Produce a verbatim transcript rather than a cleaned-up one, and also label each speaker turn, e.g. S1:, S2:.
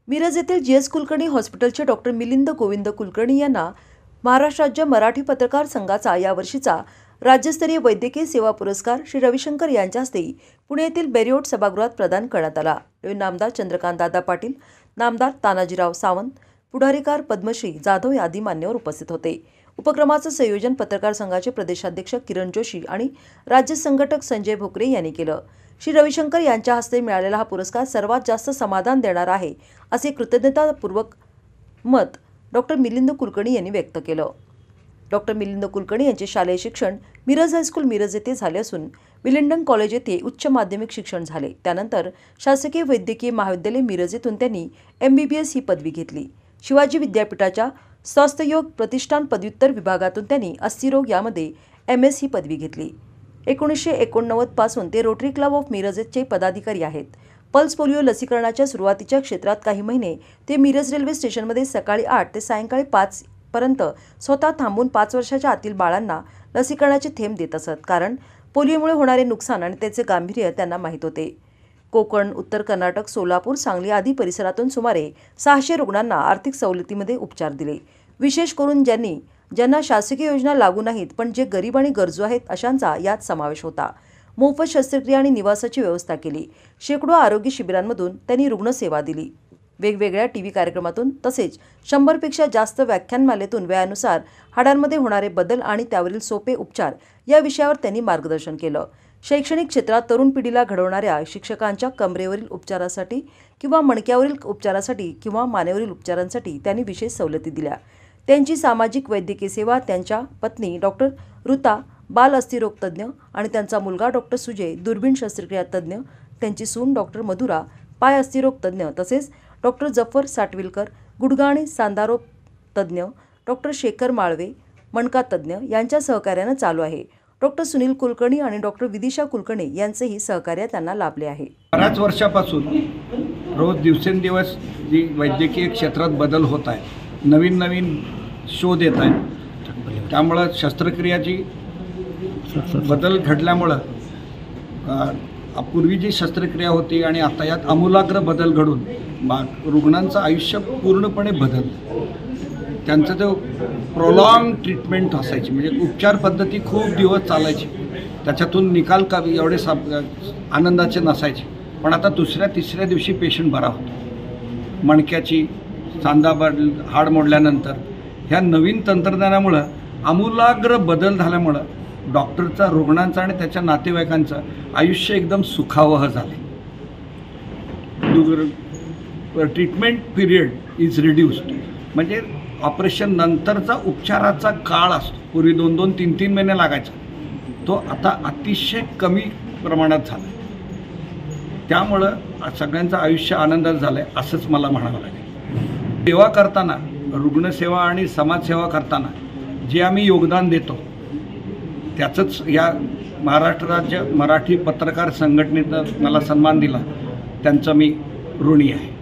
S1: मिरज येथील G S Kulkarni हॉस्पिटलचे doctor Milind Govind Kulkarni यांना महाराष्ट्र राज्य मराठी पत्रकार संघाचा यावर्षीचा राज्यस्तरीय वैद्यकीय सेवा पुरस्कार श्री रविशंकर यांच्या हस्ते पुणे येथील बेरियोट सभागृहात प्रदान करण्यात आला। नामदार चंद्रकांत दादा पाटील, नामदार तानाजीराव सावंत, पुढारीकार पद्मश्री जाधव आदी मान्यवर उपस्थित होते। उपक्रमाचे संयोजन पत्रकार संघाचे प्रदेशाध्यक्ष किरण जोशी आणि राज्य संघटक संजय भोकरे यांनी केलं। श्री रविशंकर यांच्या हस्ते मिळालेला हा पुरस्कार सर्वात जास्त समाधान देणारा आहे असे कृतज्ञतापूर्वक मत डॉक्टर मिलिंद कुलकर्णी यांनी व्यक्त केलं। डॉक्टर मिलिंद कुलकर्णी यांचे शालेय शिक्षण मिरज हायस्कूल मिरज येथे झाले असून विलिंडन कॉलेज येथे उच्च माध्यमिक शिक्षण झाले। त्यानंतर शासकीय वैद्यकीय महाविद्यालय मिरज येथून त्यांनी एम बी बी एस ही पदवी घेतली। शिवाजी विद्यापीठाच्या स्वास्थ्ययोग प्रतिष्ठान पदव्युत्तर विभागातून त्यांनी अस्थिरोग यामध्ये एम एस ही पदवी घेतली। एकोणीसशे एकोणनव्वद पासून ते रोटरी क्लब ऑफ मिरजचे पदाधिकारी आहेत। पल्स पोलिओ लसीकरणाच्या सुरुवातीच्या क्षेत्रात काही महिने ते मिरज रेल्वे स्टेशनमध्ये सकाळी आठ ते सायंकाळी पाच पर्यंत स्वतः थांबून पाच वर्षाच्या आतील बाळांना लसीकरणाचे थेंब देत असत, कारण पोलिओमुळे होणारे नुकसान आणि त्याचे गांभीर्य त्यांना माहीत होते। कोकण, उत्तर कर्नाटक, सोलापूर, सांगली आदी परिसरातून सुमारे सहाशे रुग्णांना आर्थिक सवलतीमध्ये उपचार दिले। विशेष करून ज्यांनी ज्यांना शासकीय योजना लागू नाहीत पण जे गरीब आणि गरजू आहेत अशांचा यात समावेश होता। मोफत शस्त्रक्रिया आणि निवासाची व्यवस्था केली। शेकडो आरोग्य शिबिरांमधून त्यांनी रुग्णसेवा दिली। वेगवेगळ्या टीव्ही कार्यक्रमातून तसेच शंभरपेक्षा जास्त व्याख्यानमालेतून वयानुसार हाडांमध्ये होणारे बदल आणि त्यावरील सोपे उपचार या विषयावर त्यांनी मार्गदर्शन केलं। शैक्षणिक क्षेत्रात तरुण पिढीला घडवणाऱ्या शिक्षकांच्या कमरेवरील उपचारासाठी किंवा मणक्यावरील उपचारासाठी किंवा मानेवरील उपचारांसाठी त्यांनी विशेष सवलती दिल्या। त्यांची सामाजिक वैद्यकीय सेवा त्यांच्या पत्नी डॉक्टर ऋता बाल अस्थिरोग तज्ज्ञ आणि त्यांचा मुलगा डॉक्टर सुजय दुर्बीण शस्त्रक्रिया तज्ज्ञ, त्यांची सून डॉक्टर मधुरा पाय अस्थिरोग तज्ज्ञ, तसेच डॉक्टर जफर साटविलकर गुडघा आणि सांधारोग तज्ज्ञ, डॉक्टर शेखर माळवे मणका तज्ज्ञ यांच्या सहकार्याने चालू आहे। डॉक्टर सुनील कुलकर्णी आणि डॉक्टर विदिशा कुलकर्णी यांचेही सहकार्य त्यांना लाभले आहे।
S2: बऱ्याच वर्षापासून रोज दिवसेंदिवस जी वैद्यकीय क्षेत्रात बदल होत आहे, नवीन नवीन शोध येत आहेत, त्यामुळे शस्त्रक्रियाची बदल घडल्यामुळं पूर्वी जी शस्त्रक्रिया होती आणि आता यात आमूलाग्र बदल घडून रुग्णांचं आयुष्य पूर्णपणे बदललं। त्यांचं जो प्रोलॉंग ट्रीटमेंट असायची, म्हणजे उपचार पद्धती खूप दिवस चालायची, त्याच्यातून निकाल का एवढे सा आनंदाचे नसायचे, पण आता दुसऱ्या तिसऱ्या दिवशी पेशंट बरा होतो। मणक्याची सांधा बड हाड मोडल्यानंतर ह्या नवीन तंत्रज्ञानामुळं आमूलाग्र बदल झाल्यामुळं डॉक्टरचा, रुग्णांचा आणि त्याच्या नातेवाईकांचं आयुष्य एकदम सुखावह झाले। ट्रीटमेंट पिरियड इज रिड्यूस्ड, म्हणजे ऑपरेशन नंतरचा उपचाराचा काळ असतो, पूर्वी दोन दोन तीन तीन महिने लागायचा, तो आता अतिशय कमी प्रमाणात झाला। त्यामुळं सगळ्यांचं आयुष्य आनंदात झालं आहे असंच मला म्हणावं लागेल। सेवा करताना, रुग्णसेवा आणि समाजसेवा करताना जे आम्ही योगदान देतो त्याचंच या महाराष्ट्र राज्य मराठी पत्रकार संघटनेनं मला सन्मान दिला, त्यांचं मी ऋणी आहे।